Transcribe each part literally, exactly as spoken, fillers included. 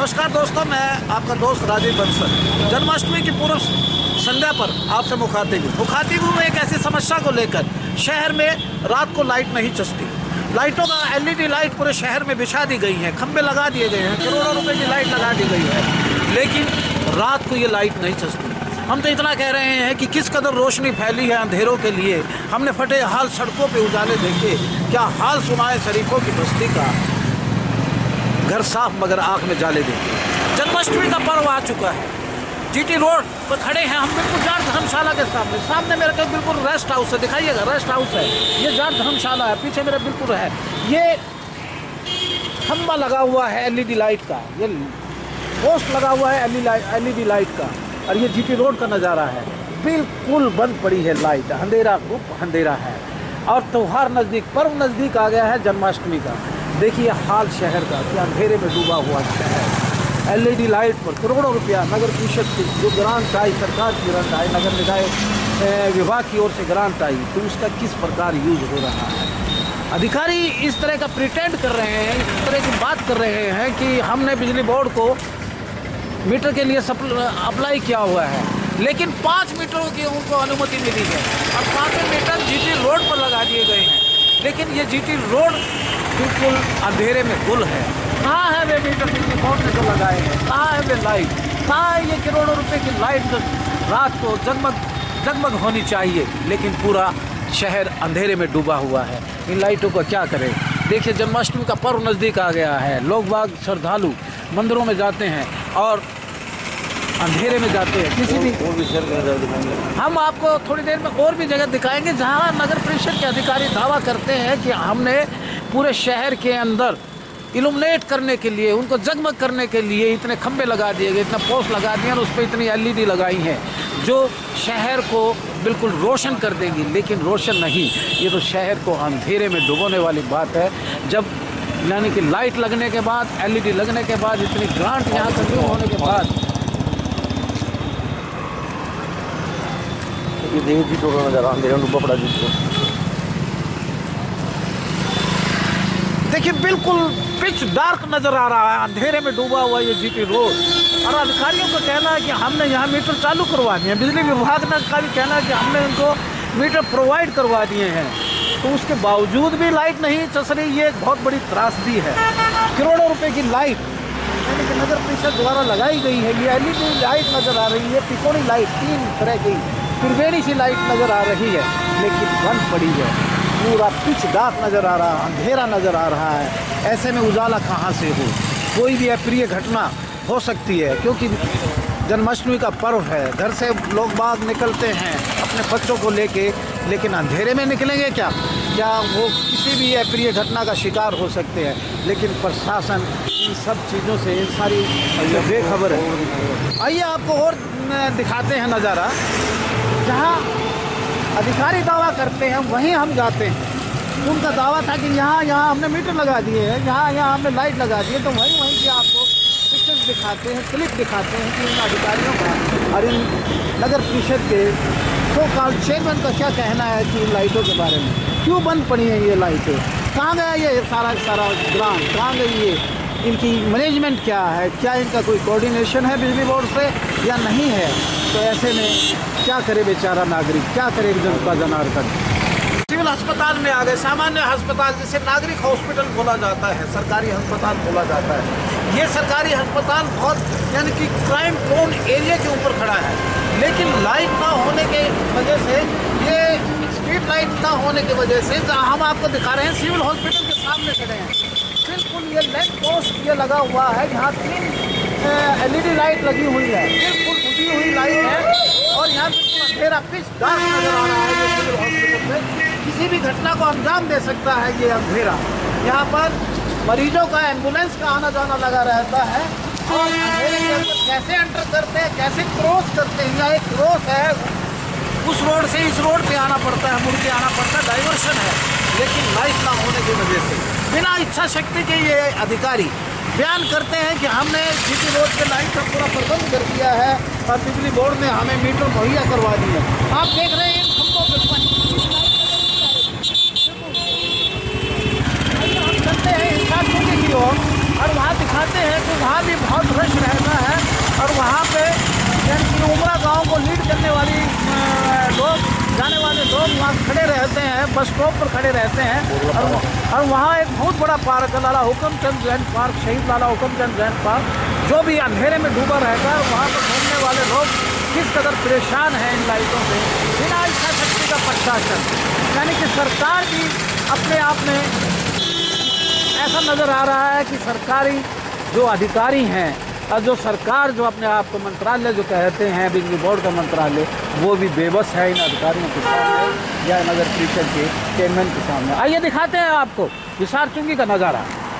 नमस्कार दोस्तों, मैं आपका दोस्त राजीव बंसल। जन्माष्टमी की पूर्व संध्या पर आपसे मुखातिब हूँ मुखातिब हूँ एक ऐसी समस्या को लेकर। शहर में रात को लाइट नहीं चलती। लाइटों का एलईडी लाइट पूरे शहर में बिछा दी गई है, खंबे लगा दिए गए हैं, करोड़ों रुपए की लाइट लगा दी गई है, लेकिन रात को ये लाइट नहीं चलती। हम तो इतना कह रहे हैं कि किस कदर रोशनी फैली है अंधेरों के लिए। हमने फटे हाल सड़कों पे उजाले देखे, क्या हाल सुनाए शरीफों की बस्ती का। घर साफ मगर आँख में जाले देखे। जन्माष्टमी का पर्व आ चुका है। जीटी रोड पर खड़े हैं हम, बिल्कुल जाट धर्मशाला के सामने। सामने मेरे को बिल्कुल रेस्ट हाउस है, दिखाइएगा रेस्ट हाउस है। ये जाट धर्मशाला है, पीछे मेरे बिल्कुल है। ये खंबा लगा हुआ है एलईडी लाइट का, ये पोस्ट लगा हुआ है एलईडी लाइट का, और ये जीटी रोड का नज़ारा है। बिल्कुल बंद पड़ी है लाइट, अंधेरा गुप अंधेरा है। और त्योहार नज़दीक, पर्व नज़दीक आ गया है जन्माष्टमी का। देखिए हाल शहर का, कि अंधेरे में डूबा हुआ शहर। एलईडी लाइट पर करोड़ों रुपया नगर परिषद की जो ग्रांट आई, सरकार की ग्रांट आई, नगर निकाय विभाग की ओर से ग्रांट आई, तो उसका किस प्रकार यूज हो रहा है। अधिकारी इस तरह का प्रिटेंड कर रहे हैं, इस तरह की बात कर रहे हैं कि हमने बिजली बोर्ड को मीटर के लिए अप्लाई किया हुआ है, लेकिन पाँच मीटरों की उनको अनुमति मिली है और पाँचों मीटर जीटी रोड पर लगा दिए गए हैं। लेकिन ये जीटी रोड बिल्कुल अंधेरे में गुल है। कहाँ है वे मीटर बिजली बोर्ड ने जो लगाए हैं, कहाँ है वे लाइट, कहाँ है ये करोड़ों रुपए की लाइट जो रात को जगमग जगमग होनी चाहिए, लेकिन पूरा शहर अंधेरे में डूबा हुआ है। इन लाइटों को क्या करें। देखिए जन्माष्टमी का पर्व नज़दीक आ गया है। लोग बाग श्रद्धालु मंदिरों में जाते हैं और अंधेरे में जाते हैं। किसी भी और भी शहर में दिखाएंगे हम आपको थोड़ी देर में, और भी जगह दिखाएंगे जहां नगर परिषद के अधिकारी दावा करते हैं कि हमने पूरे शहर के अंदर इल्यूमिनेट करने के लिए, उनको जगमग करने के लिए इतने खंबे लगा दिए गए, इतना पोस्ट लगा दिए और उस पर इतनी एलईडी लगाई हैं जो शहर को बिल्कुल रोशन कर देंगी। लेकिन रोशन नहीं, ये तो शहर को अंधेरे में डुबोने वाली बात है। जब यानी कि लाइट लगने के बाद, एलईडी लगने के बाद, इतनी ग्रांट यहाँ कंज्यूम होने के बाद, जी तो नजर अंधेरे में डूबा पड़ा जिसको देखिए बिल्कुल पिच डार्क नज़र आ रहा है, अंधेरे में डूबा हुआ ये जीटी रोड। और अधिकारियों को कहना है कि हमने यहाँ मीटर चालू करवा दिए हैं। बिजली विभाग ने का भी कहना है कि हमने उनको मीटर प्रोवाइड करवा दिए हैं, तो उसके बावजूद भी लाइट नहीं चल रही। ये एक बहुत बड़ी त्रासदी है। करोड़ों रुपए की लाइट यानी कि नगर परिषद द्वारा लगाई गई है। ये एलईडी लाइट नज़र आ रही है, तिकोनी लाइट, तीन तरह की त्रिवेणी सी लाइट नज़र आ रही है, लेकिन बंद पड़ी है। पूरा पिच डार्क नज़र आ रहा है, अंधेरा नज़र आ रहा है। ऐसे में उजाला कहाँ से हो। कोई भी अप्रिय घटना हो सकती है, क्योंकि जन्माष्टमी का पर्व है। घर से लोग बाग निकलते हैं अपने बच्चों को लेके, लेकिन अंधेरे में निकलेंगे क्या क्या वो किसी भी अप्रिय घटना का शिकार हो सकते हैं। लेकिन प्रशासन इन सब चीज़ों से, इन सारी बेखबर है। आइए आपको और दिखाते हैं नज़ारा। जहाँ अधिकारी दावा करते हैं वहीं हम जाते हैं। उनका दावा था कि यहाँ यहाँ हमने मीटर लगा दिए हैं, यहाँ यहाँ हमने लाइट लगा दी है, तो वहीं वहीं की आपको पिक्चर्स दिखाते हैं, क्लिप दिखाते हैं कि इन अधिकारियों का और इन नगर परिषद के सो कॉल्ड चेयरमैन का क्या कहना है कि इन लाइटों के बारे में। क्यों बंद पड़ी हैं ये लाइटें, कहाँ गया ये सारा सारा ग्रांट, कहाँ गई ये, इनकी मैनेजमेंट क्या है, क्या इनका कोई कोऑर्डिनेशन है बिजली बोर्ड से या नहीं है। तो ऐसे में क्या करे बेचारा नागरिक, क्या करे जनता जनार्दन। सिविल अस्पताल में आ गए, सामान्य अस्पताल जिसे नागरिक हॉस्पिटल बोला जाता है, सरकारी अस्पताल बोला जाता है। ये सरकारी अस्पताल बहुत यानी कि क्राइम प्रोन एरिया के ऊपर खड़ा है, लेकिन लाइट ना होने के वजह से, ये स्ट्रीट लाइट ना होने की वजह से, हम आपको दिखा रहे हैं सिविल हॉस्पिटल के सामने खड़े हैं। बिल्कुल ये लैंप पोस्ट ये लगा हुआ है, यहाँ तीन एलईडी लाइट लगी हुई है, बिल्कुल बुझी हुई लाइट है, और यहाँ बिल्कुल अंधेरा पिच डार्क नजर आ रहा है। ये सिविल हॉस्पिटल में किसी भी घटना को अंजाम दे सकता है ये अंधेरा। यहाँ पर मरीजों का, एम्बुलेंस का आना जाना लगा रहता है, और अंधेरे के अंदर कैसे एंटर करते हैं, कैसे क्रॉस करते हैं। यहाँ एक क्रॉस है, उस रोड से इस रोड पे आना पड़ता है, मुड़ के आना पड़ता है, डाइवर्शन है। लेकिन लाइट ना होने की वजह से बिना इच्छा शक्ति के ये अधिकारी बयान करते हैं कि हमने जीटी रोड के लाइट का पूरा प्रबंध कर दिया है और बिजली बोर्ड ने हमें मीटर मुहैया करवा दिए। आप देख रहे हैं इन खंभों पर हम चलते हैं इंसानों की ओर और वहाँ दिखा दिखाते हैं कि वहाँ भी बहुत रश रहता है और वहाँ पे यानी कि उमरा गाँव को लीड करने वाली लोग जाने वाले लोग वहाँ खड़े रहते हैं, बस स्टॉप पर खड़े रहते हैं। और और वहाँ एक बहुत बड़ा पार्क है, लाला हुक्मचंद जैन पार्क, शहीद लाला हुक्मचंद जैन पार्क, जो भी अंधेरे में डूबा रहता है। वहाँ पर घूमने वाले लोग किस कदर परेशान हैं इन लाइटों से। बिना इच्छा शक्ति का प्रशासन, यानी कि सरकार भी अपने आप में ऐसा नज़र आ रहा है कि सरकारी जो अधिकारी हैं और जो सरकार जो अपने आप को मंत्रालय जो कहते हैं, बिजली बोर्ड का मंत्रालय, वो भी बेबस है इन अधिकारियों के सामने या नगर परिषद के चेयरमैन के सामने। आइए दिखाते हैं आपको हिसार चुंगी का नज़ारा।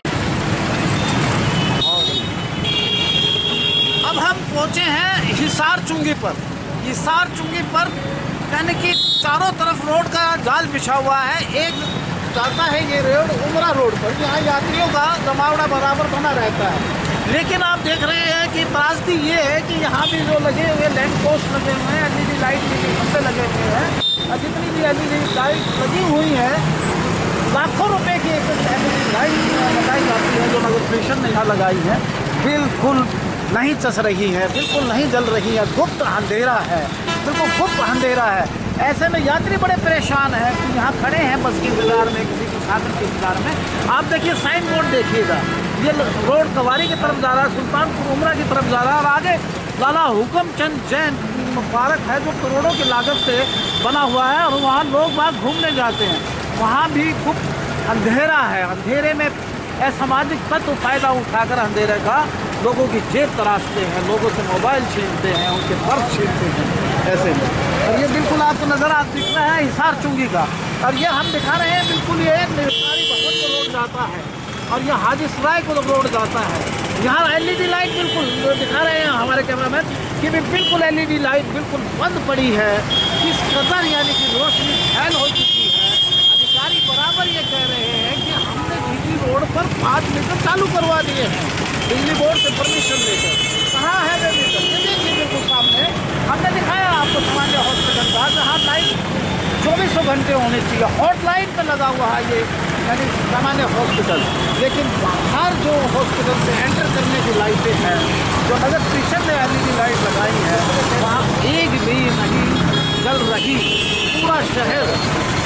अब हम पहुँचे हैं हिसार चुंगी पर। हिसार चुंगी पर यानी कि चारों तरफ रोड का जाल बिछा हुआ है। एक जाता है ये रोड उमरा रोड पर, यहाँ यात्रियों का जमावड़ा बराबर बना रहता है। लेकिन आप देख रहे हैं कि त्रासदी ये है कि यहाँ भी जो लगे हुए लैंप पोस्ट लगे हुए हैं, एलईडी लाइट के खंभे लगे हुए हैं, और जितनी भी एलईडी लाइट लगी हुई है, लाखों रुपए की एक एलईडी लाइट लगाई जाती है जो नगर परिषद ने यहाँ लगाई है, बिल्कुल नहीं चस रही है, बिल्कुल नहीं जल रही है, गुप्त अंधेरा है, बिल्कुल गुप्त अंधेरा है। ऐसे में यात्री बड़े परेशान हैं कि यहाँ खड़े हैं बस के इंतजार में, किसी के साधन के इंतजार में। आप देखिए साइन बोर्ड देखिएगा, ये रोड कवारी की तरफ जा रहा है, सुल्तानपुर उमरा की तरफ जा रहा है, और आगे लाला हुक्मचंद जैन पार्क है जो करोड़ों की लागत से बना हुआ है, और वहाँ लोग वहाँ घूमने जाते हैं। वहाँ भी गुप्त अंधेरा है। अंधेरे में असामाजिक तत्व फायदा उठाकर अंधेरे का लोगों की जेब तराशते हैं, लोगों से मोबाइल छीनते हैं, उनके पर्स छीनते हैं ऐसे में। और ये बिल्कुल आपको नज़र आ दिख रहा है हिसार चुंगी का, और ये हम दिखा रहे हैं बिल्कुल ये निरकारी भवन को रोड जाता है, और ये हाजी सराय को रोड जाता है। यहाँ एलईडी लाइट बिल्कुल दिखा रहे हैं हमारे कैमरामैन कि भी बिल्कुल एलईडी लाइट बिल्कुल बंद पड़ी है। किस कदर यानी कि रोशनी फैल हो चुकी है। अधिकारी बराबर ये कह रहे हैं कि हमने जीटी रोड पर पाँच मीटर चालू करवा दिए हैं बिजली बोर्ड से परमिशन लेकर। कहाँ है वे मीटर? ये देखिए बिल्कुल सामने हमने दिखाया आपको सामान्य हॉस्पिटल का, जहाँ लाइट चौबीसों घंटे होनी चाहिए। हॉटलाइन पर लगा हुआ है ये यानी सामान्य हॉस्पिटल, लेकिन बाहर जो हॉस्पिटल से एंटर करने की लाइटें हैं जो नगर परिषद ने एलईडी लाइट लगाई है, वहाँ एक भी नहीं जल रही। पूरा शहर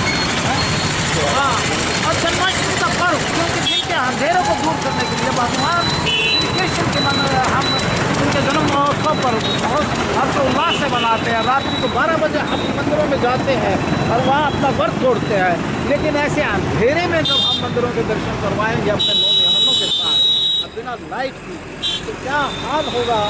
हाँ, और जन्माष्टमी का पर्व, क्योंकि जिनके अंधेरों को दूर करने के लिए भगवान श्री कृष्ण के मन हम उनके जन्म महोत्सव पर बहुत हर्षोल्लास से मनाते हैं। रात्रि को बारह बजे हम मंदिरों में जाते हैं और वहाँ अपना व्रत छोड़ते हैं। लेकिन ऐसे अंधेरे में जब हम मंदिरों के दर्शन करवाएंगे अपने नौजवानों के साथ और बिना लाइट की, तो क्या हाल होगा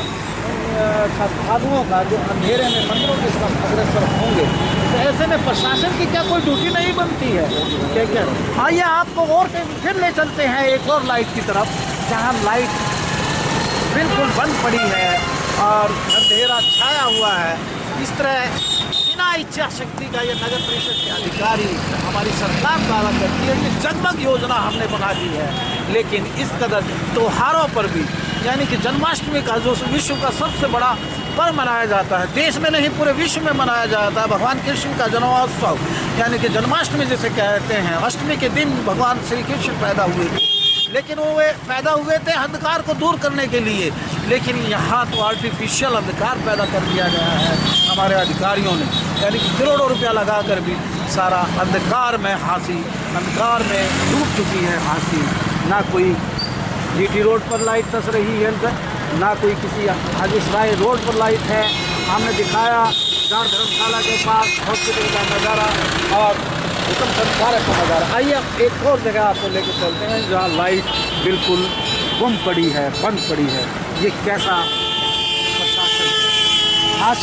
साधुओं का जो अंधेरे में मंदिरों के साथ अग्रसर होंगे। तो ऐसे में प्रशासन की क्या कोई ड्यूटी नहीं बनती है क्या? क्या आइए आपको और फिर ले चलते हैं एक और लाइट की तरफ, जहाँ लाइट बिल्कुल बंद पड़ी है और अंधेरा छाया हुआ है। इस तरह बिना इच्छा शक्ति का ये नगर परिषद के अधिकारी हमारी सरकार दावा करती है कि जगमग योजना हमने बना दी है, लेकिन इस कदर त्योहारों पर भी यानी कि जन्माष्टमी का जो विश्व का सबसे बड़ा पर्व मनाया जाता है, देश में नहीं पूरे विश्व में मनाया जाता है, भगवान कृष्ण का जन्मोत्सव यानी कि जन्माष्टमी जिसे कहते हैं। अष्टमी के दिन भगवान श्री कृष्ण पैदा हुए थे, लेकिन वो पैदा हुए थे अंधकार को दूर करने के लिए, लेकिन यहाँ तो आर्टिफिशियल अंधकार पैदा कर दिया गया है हमारे अधिकारियों ने, यानी कि करोड़ों रुपया लगाकर भी सारा अंधकार में हांसी, अंधकार में डूब चुकी है हांसी। ना कोई जीटी रोड पर लाइट चस रही है, ना कोई किसी हाजी सराय रोड पर लाइट है। हमने दिखाया चार धर्मशाला के पास हॉस्पिटल का नज़ारा और उत्तम संस्कार का नज़ारा। आइए एक और जगह आपको लेकर चलते हैं जहाँ लाइट बिल्कुल गुम पड़ी है, बंद पड़ी है। ये कैसा प्रशासन है। आज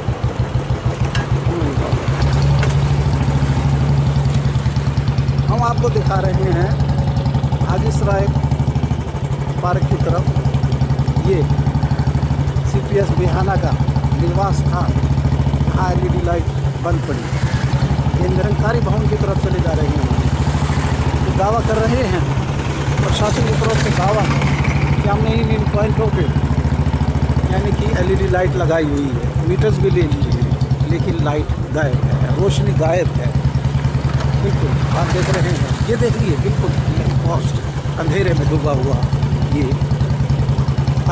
हम आपको दिखा रहे हैं हाजी सराय पार्क की तरफ। ये सी पी एस बिहाना का निवास था, यहाँ एल ई डी लाइट बंद पड़ी। ये निरंकारी भवन की तरफ चले जा रहे हैं। तो दावा कर रहे हैं प्रशासन की तरफ से दावा कि हमने इन इन पॉइंटों पे यानी कि एल ई डी लाइट लगाई हुई है, मीटर्स भी ले लिए हैं, लेकिन लाइट गायब है, रोशनी गायब है। बिल्कुल आप देख रहे हैं, ये देखिए बिल्कुल पोस्ट अंधेरे में डूबा हुआ ये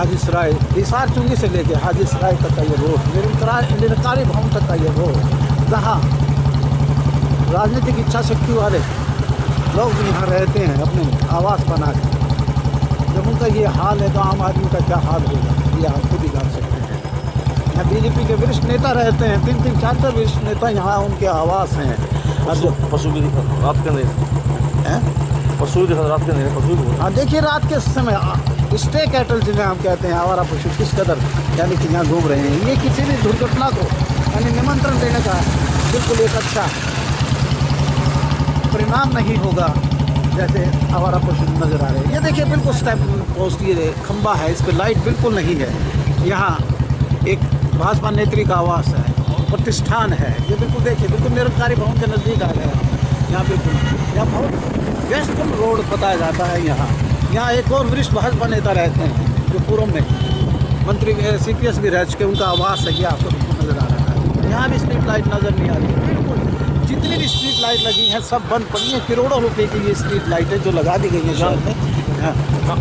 हाजी सराय हिसार चुंगी से लेके हाजी सराय तक का ये रोड, निरंकारी भवन तक का ये रोड, जहाँ राजनीतिक इच्छा शक्ति वाले लोग यहाँ रहते हैं अपने आवास बना के। जब उनका ये हाल है तो आम आदमी का क्या हाल होगा, ये आप खुद ही जान सकते हैं। यहाँ बीजेपी के वरिष्ठ नेता रहते हैं, तीन तीन चार चार वरिष्ठ नेता यहाँ उनके आवास हैं। और जो पशु की रात के अंदर हैं पशु की रात के अंदर पशु हाँ देखिए, रात के समय स्टे कैटल जिन्हें हम कहते हैं, आवारा पशु किस कदर यानी कि यहाँ घूम रहे हैं। ये किसी भी दुर्घटना को यानी निमंत्रण देने का बिल्कुल एक अच्छा परिणाम नहीं होगा, जैसे आवारा पशु नज़र आ रहे हैं। ये देखिए बिल्कुल स्टेप पोस्ट, ये खंबा है, इस पर लाइट बिल्कुल नहीं है। यहाँ एक भाजपा नेत्री का आवास है, प्रतिष्ठान है, ये बिल्कुल देखिए बिल्कुल निरंकारी भवन के नज़दीक आ गया। यहाँ बिल्कुल यहाँ बहुत वेस्टर्न रोड बताया जाता है। यहाँ यहाँ एक और वरिष्ठ भाजपा नेता रहते हैं जो पूर्व में मंत्री सी पी एस भी रह चुके, उनका आवास है, ये आपको बिल्कुल नज़र आ रहा है। यहाँ भी स्ट्रीट लाइट नज़र नहीं आ रही है। बिल्कुल जितनी भी स्ट्रीट लाइट लगी हैं सब बंद पड़ी हैं। करोड़ों रुपए की ये स्ट्रीट लाइटें जो लगा दी गई हैं शहर में। हाँ हाँ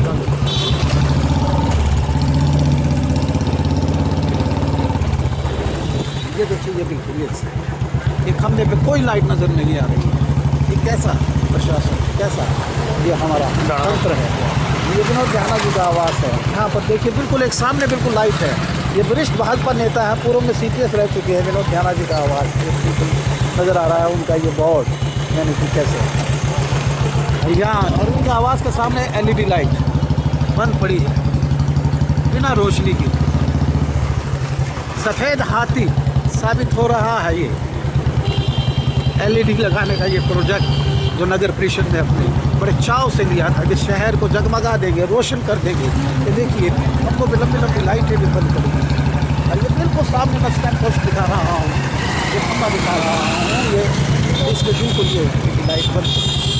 ये देखिए, ये बिल्कुल ये ये खंभे पे कोई लाइट नज़र नहीं आ रही है। ये कैसा प्रशासन, कैसा ये हमारा तंत्र है। ये विनोद ध्याना जी का आवास है। यहाँ पर देखिए बिल्कुल एक सामने बिल्कुल लाइट है। ये वरिष्ठ भाजपा नेता है, पूर्व में सी पी एस रह चुके हैं, विनोद ध्याना जी का आवास बिल्कुल नज़र आ रहा है। उनका ये बोर्ड यानी कि कैसे यहाँ, और उनका आवास के सामने एल ई डी लाइट बंद पड़ी है बिना रोशनी की। सफ़ेद हाथी साबित हो रहा है ये एल ई डी लगाने का ये प्रोजेक्ट जो नगर परिषद ने अपने बड़े चाव से लिया था कि शहर को जगमगा देंगे, रोशन कर देंगे। ये देखिए हमको भी लंबी लंबी लाइटें भी बंद करेंगी। और ये बिल्कुल सामने मैं स्टैंड पोस्ट दिखा रहा हूँ, ये खंभा दिखा रहा हूँ, ये इसके बिल्कुल ये लाइट बंद।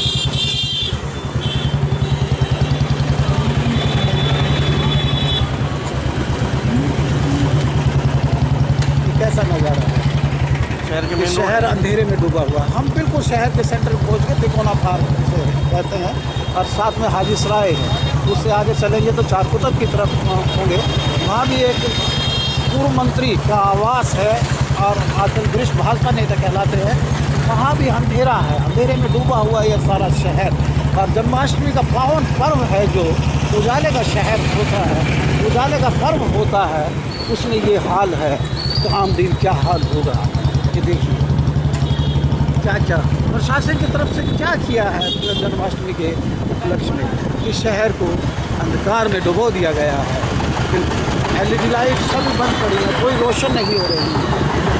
कैसा नज़ारा है शहर के शहर अंधेरे में डूबा हुआ। हम बिल्कुल शहर के सेंटर में पहुँच गए, तिकोना पार्क से कहते हैं, और साथ में हाजी सराय है। उससे आगे चलेंगे तो चार कुतब की तरफ होंगे, वहाँ भी एक पूर्व मंत्री का आवास है और आजकल वरिष्ठ भाजपा नेता कहलाते हैं। वहाँ भी अंधेरा है, अंधेरे में डूबा हुआ ये सारा शहर। और जन्माष्टमी का पावन पर्व है जो उजाले का शहर होता है, उजाले का पर्व होता है, उसमें ये हाल है तो आम दिन क्या हाल होगा। ये देखिए क्या क्या प्रशासन की तरफ से क्या किया है जन्माष्टमी के उपलक्ष्य में। इस शहर को अंधकार में डुबो दिया गया है। एल ई डी लाइट सब बंद पड़ी है, कोई रोशन नहीं हो रही है।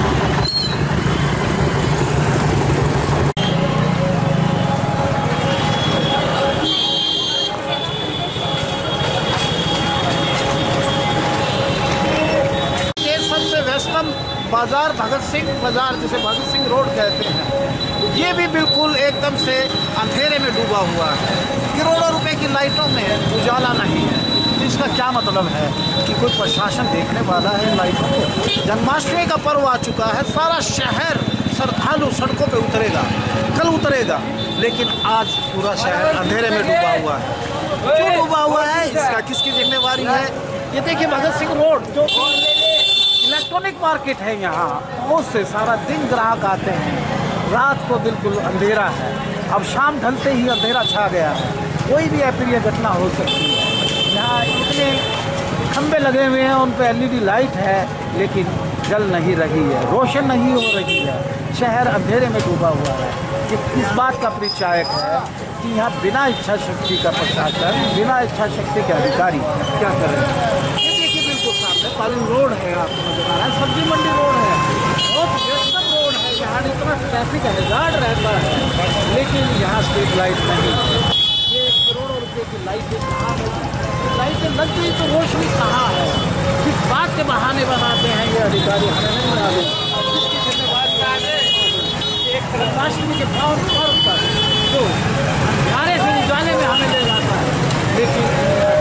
बाजार भगत सिंह बाजार, जिसे भगत सिंह रोड कहते हैं, ये भी बिल्कुल एकदम से अंधेरे में डूबा हुआ है। करोड़ों रुपए की लाइटों में उजाला नहीं है। तो इसका क्या मतलब है कि कोई प्रशासन देखने वाला है लाइटों को? जन्माष्टमी का पर्व आ चुका है, सारा शहर श्रद्धालु सड़कों पे उतरेगा, कल उतरेगा, लेकिन आज पूरा शहर अंधेरे में डूबा हुआ है। क्यों डूबा हुआ है, इसका किसकी जिम्मेवारी है? ये देखिए भगत सिंह रोड जो इलेक्ट्रॉनिक मार्केट है, यहाँ बहुत से सारा दिन ग्राहक आते हैं। रात को बिल्कुल अंधेरा है, अब शाम ढलते ही अंधेरा छा गया है, कोई भी अप्रिय घटना हो सकती है। यहाँ इतने खंबे लगे हुए हैं, उन पर एल ई डी लाइट है, लेकिन जल नहीं रही है, रोशन नहीं हो रही है, शहर अंधेरे में डूबा हुआ है। ये इस बात का परिचायक है कि यहाँ बिना इच्छा शक्ति का प्रशासन, बिना इच्छा शक्ति के अधिकारी क्या कर रहे हैं। पालन रोड है, आपको नजर आ रहा है, सब्जी मंडी रोड है, बहुत व्यस्त रोड है, यहाँ इतना ट्रैफिक हैजार्ड रहता है, लेकिन यहाँ स्ट्रीट लाइट नहीं। ये करोड़ों रुपए की लाइटें कहाँ है? लाइटें लग गई तो रोशनी कहाँ है? किस बात के बहाने बनाते हैं ये अधिकारी, हमें नहीं मालूम। इसकी जिम्मेवारी एक जन्माष्टमी के पावन पर्व पर जो अंधेरे से उजाले में हमें ले जाता है, लेकिन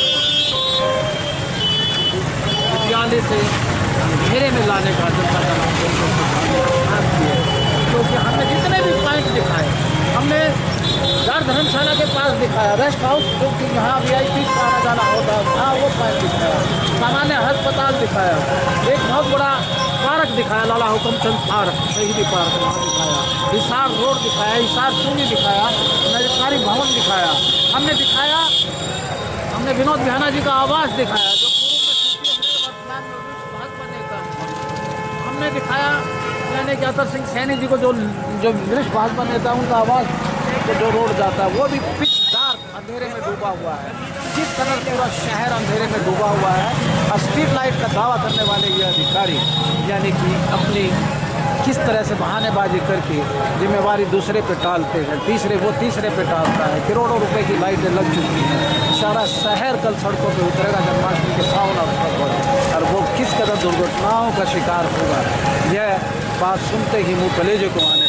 उजाले से अंधेरे में लाने का जनता का नाम किया। क्योंकि हमने जितने भी पॉइंट दिखाए, हमने चार धर्मशाला के पास दिखाया, रेस्ट हाउस जो कि यहाँ वी आई पी का आना जाना होता है, वहाँ वो रामायण दिखाया, सामान्य अस्पताल दिखाया, एक बहुत बड़ा पार्क दिखाया, लाला हुकुमचंद पार्क, शहीदी पार्क वहाँ दिखाया, हिसार रोड दिखाया, हिसार चूनी दिखाया, सरकारी भवन दिखाया, हमने दिखाया हमने विनोद बिहाना जी का आवास दिखाया जो पूर्व में सीपीएम है, वर्तमान में विश्व भाजपा नेता है। हमने दिखाया यानी कि अतर सिंह सैनी जी को जो जो विश्व भाजपा नेता उनका आवास के जो रोड जाता है वो भी पिच डार्क अंधेरे में डूबा हुआ है। जिस कदर पूरा शहर अंधेरे में डूबा हुआ है और स्ट्रीट लाइट का दावा करने वाले ये अधिकारी यानी कि अपनी किस तरह से बहानेबाजी करके जिम्मेवारी दूसरे पे टालते हैं, तीसरे वो तीसरे पे टालता है। करोड़ों रुपए की लाइटें लग चुकी हैं, सारा शहर कल सड़कों पे उतरेगा जन्माष्टमी के सावन अवसर पर और वो किस कदर दुर्घटनाओं का शिकार होगा, यह बात सुनते ही मुँह कलेजे को आने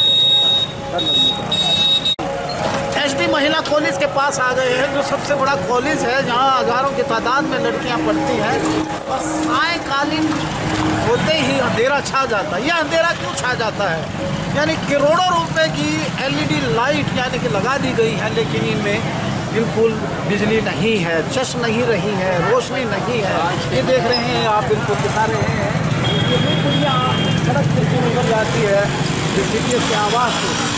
एसडी महिला कॉलेज के पास आ गए हैं, जो सबसे बड़ा कॉलेज है जहां हजारों की तादाद में लड़कियां पढ़ती हैं और सायंकालीन होते ही अंधेरा छा जाता है। यह अंधेरा क्यों छा जाता है? यानी करोड़ों रुपए की एलईडी लाइट यानी कि लगा दी गई है, लेकिन इनमें बिल्कुल बिजली नहीं है, चश नहीं रही है, रोशनी नहीं है। ये देख रहे हैं आप, बिल्कुल दिखा रहे हैं, ये बिल्कुल यहाँ सड़क बिल्कुल उतर जाती है सीपीएम के आवास को।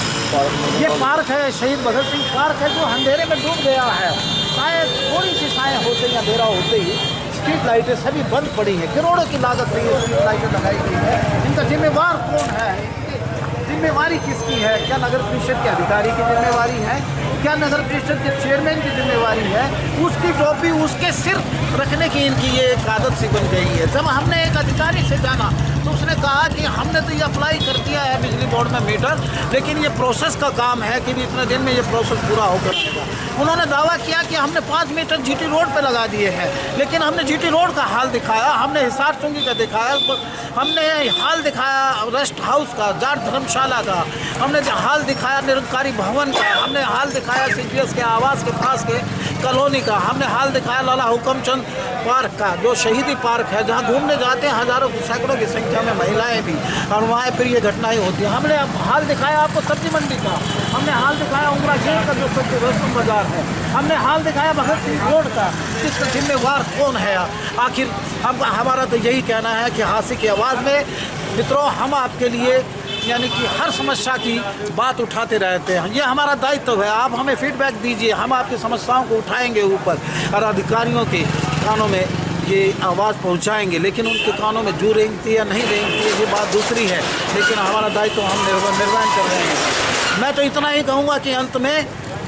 ये पार्क है, शहीद भगत सिंह पार्क है, जो अंधेरे में डूब गया है। शायद थोड़ी सी साया होते ही अंधेरा होते ही स्ट्रीट लाइटें सभी बंद पड़ी हैं। करोड़ों की लागत से ये स्ट्रीट लाइटें लगाई गई है। इनका जिम्मेवार कौन है? जिम्मेवारी किसकी है? क्या नगर परिषद के अधिकारी की जिम्मेवारी है? क्या नगर परिषद के चेयरमैन की जिम्मेवारी है? उसकी टोपी उसके सिर रखने की इनकी ये एक आदत सी बन गई है। जब हमने एक अधिकारी से जाना तो उसने कहा कि हमने तो ये अप्लाई कर दिया है बिजली बोर्ड में मीटर, लेकिन ये प्रोसेस का काम है कि भी इतने दिन में ये प्रोसेस पूरा होकर आएगा। उन्होंने दावा किया कि हमने पाँच मीटर जीटी रोड पे लगा दिए हैं, लेकिन हमने जीटी रोड का हाल दिखाया, हमने हिसार चुंगी का दिखाया, हमने हाल दिखाया रेस्ट हाउस का, जाट धर्मशाला का, हमने हाल दिखाया निरंकारी भवन का, हमने हाल दिखाया सीपीएस के आवास के पास के कॉलोनी का, हमने हाल दिखाया लाला हुकुमचंद पार्क का, जो शहीदी पार्क है जहाँ घूमने जाते हैं हजारों सैकड़ों की संख्या में महिलाएं भी, और वहाँ फिर ये घटनाएं होती हैं। हमने हाल दिखाया आपको सब्जी मंडी का, हमने हाल दिखाया उमरा जेल का जो सब्जी रेशम बाजार है, हमने हाल दिखाया भगत सिंह रोड का। इसका जिम्मेवार कौन है? आखिर हम हमारा तो यही कहना है कि हाथी की आवाज़ में मित्रों हम आपके लिए यानी कि हर समस्या की बात उठाते रहते हैं। ये हमारा दायित्व है, आप हमें फीडबैक दीजिए, हम आपकी समस्याओं को उठाएंगे ऊपर और अधिकारियों के कानों में ये आवाज़ पहुंचाएंगे। लेकिन उनके कानों में जू रेंगती है या नहीं रेंगती है ये बात दूसरी है, लेकिन हमारा दायित्व हम निर्वहन कर रहे हैं। मैं तो इतना ही कहूँगा कि अंत में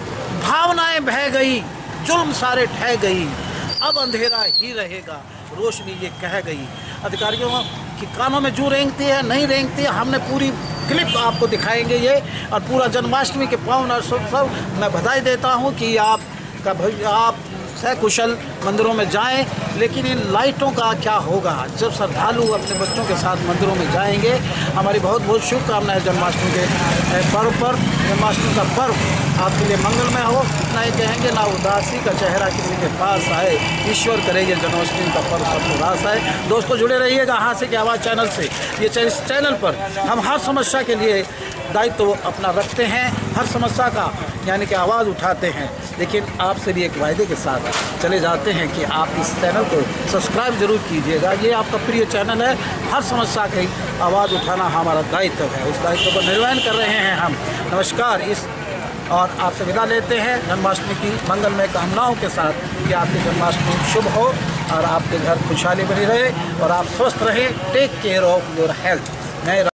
भावनाएं बह गई, जुल्म सारे ठह गई, अब अंधेरा ही रहेगा, रोशनी ये कह गई। अधिकारियों के कानों में जू रेंगती है नहीं रेंगती है, हमने पूरी क्लिप आपको दिखाएंगे ये, और पूरा जन्माष्टमी के पावन अवसर मैं बधाई देता हूँ कि आप का आप सकुशल मंदिरों में जाएं। लेकिन इन लाइटों का क्या होगा जब श्रद्धालु अपने बच्चों के साथ मंदिरों में जाएंगे? हमारी बहुत बहुत शुभकामनाएं जन्माष्टमी के पर्व पर। जन्माष्टमी का पर्व आपके लिए मंगलमय हो, इतना ही कहेंगे। ना उदासी का चेहरा किसी के पास आए, ईश्वर करेंगे जन्माष्टमी का पर्व सब उदास आए। दोस्तों जुड़े रहिएगा हाथी की आवाज़ चैनल से। ये इस चैनल पर हम हर समस्या के लिए दायित्व तो अपना रखते हैं, हर समस्या का यानी कि आवाज़ उठाते हैं, लेकिन आपसे भी एक वायदे के साथ चले जाते हैं कि आप इस चैनल को सब्सक्राइब जरूर कीजिएगा। ये आपका प्रिय चैनल है, हर समस्या की आवाज़ उठाना हमारा दायित्व है, उस दायित्व को निर्वहन कर रहे हैं हम। नमस्कार। इस और आपसे विदा लेते हैं जन्माष्टमी की मंगलमय कामनाओं के साथ कि आपकी जन्माष्टमी शुभ हो और आपके घर खुशहाली बनी रहे और आप स्वस्थ रहें। Take care of your health. मैं